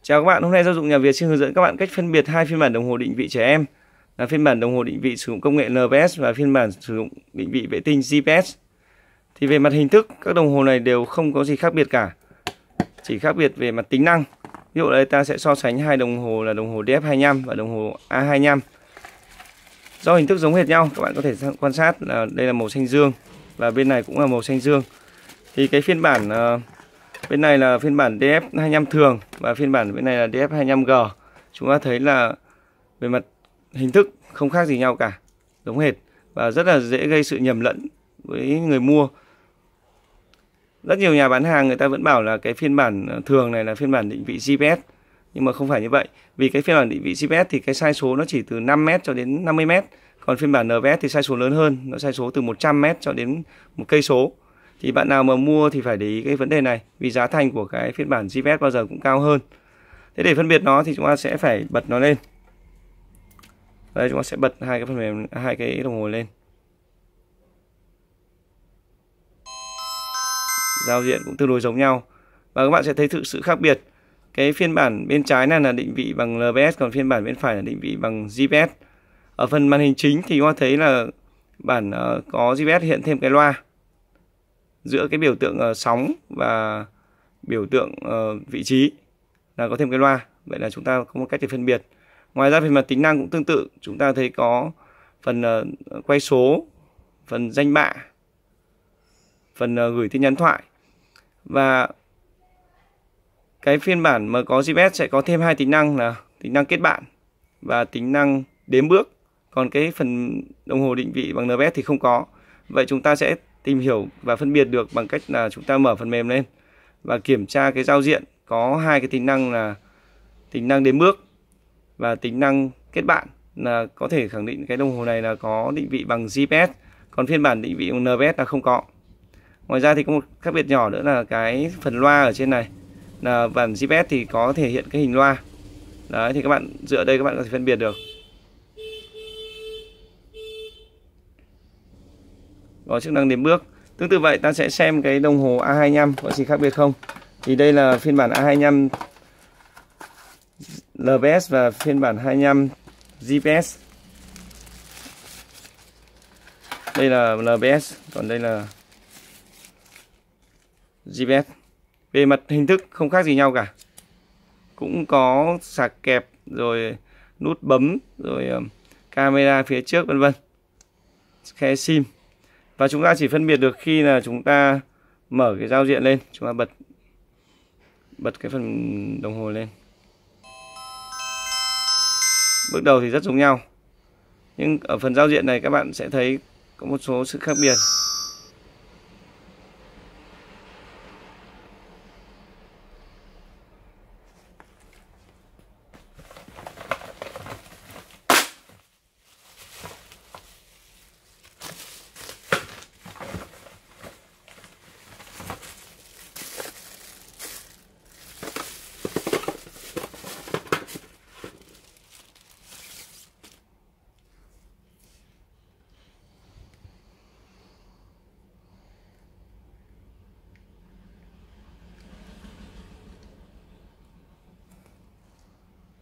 Chào các bạn, hôm nay Giao dụng Nhà Việt xin hướng dẫn các bạn cách phân biệt hai phiên bản đồng hồ định vị trẻ em là phiên bản đồng hồ định vị sử dụng công nghệ NPS và phiên bản sử dụng định vị vệ tinh GPS. Thì về mặt hình thức, các đồng hồ này đều không có gì khác biệt cả, chỉ khác biệt về mặt tính năng. Ví dụ đây ta sẽ so sánh hai đồng hồ là đồng hồ DF25 và đồng hồ A25. Do hình thức giống hệt nhau, các bạn có thể quan sát là đây là màu xanh dương và bên này cũng là màu xanh dương. Thì cái phiên bản bên này là phiên bản DF25 thường và phiên bản bên này là DF25G. Chúng ta thấy là về mặt hình thức không khác gì nhau cả, giống hệt và rất là dễ gây sự nhầm lẫn với người mua. Rất nhiều nhà bán hàng người ta vẫn bảo là cái phiên bản thường này là phiên bản định vị GPS, nhưng mà không phải như vậy. Vì cái phiên bản định vị GPS thì cái sai số nó chỉ từ 5m cho đến 50m, còn phiên bản NPS thì sai số lớn hơn, nó sai số từ 100m cho đến 1 cây số. Thì bạn nào mà mua thì phải để ý cái vấn đề này, vì giá thành của cái phiên bản GPS bao giờ cũng cao hơn. Thế để phân biệt nó thì chúng ta sẽ phải bật nó lên. Đây, chúng ta sẽ bật hai cái phần mềm, hai cái đồng hồ lên. Giao diện cũng tương đối giống nhau và các bạn sẽ thấy thực sự khác biệt. Cái phiên bản bên trái này là định vị bằng NPS, còn phiên bản bên phải là định vị bằng GPS. Ở phần màn hình chính thì chúng ta thấy là bản có GPS hiện thêm cái loa giữa cái biểu tượng sóng và biểu tượng vị trí là có thêm cái loa. Vậy là chúng ta có một cách để phân biệt. Ngoài ra về mặt tính năng cũng tương tự, chúng ta thấy có phần quay số, phần danh bạ, phần gửi tin nhắn thoại. Và cái phiên bản mà có GPS sẽ có thêm hai tính năng là tính năng kết bạn và tính năng đếm bước. Còn cái phần đồng hồ định vị bằng NPS thì không có. Vậy chúng ta sẽ tìm hiểu và phân biệt được bằng cách là chúng ta mở phần mềm lên và kiểm tra cái giao diện có hai cái tính năng là tính năng đếm bước và tính năng kết bạn, là có thể khẳng định cái đồng hồ này là có định vị bằng GPS, còn phiên bản định vị bằng NPS là không có. Ngoài ra thì có một khác biệt nhỏ nữa là cái phần loa ở trên này, là bản GPS thì có thể hiện cái hình loa. Đấy, thì các bạn dựa đây các bạn có thể phân biệt được. Có chức năng đếm bước. Tương tự vậy ta sẽ xem cái đồng hồ A25 có gì khác biệt không. Thì đây là phiên bản A25 LPS và phiên bản 25 GPS. Đây là LPS, còn đây là GPS. Về mặt hình thức không khác gì nhau cả. Cũng có sạc kẹp, rồi nút bấm, rồi camera phía trước vân vân, khe sim. Và chúng ta chỉ phân biệt được khi là chúng ta mở cái giao diện lên, chúng ta bật cái phần đồng hồ lên. Bước đầu thì rất giống nhau, nhưng ở phần giao diện này các bạn sẽ thấy có một số sự khác biệt.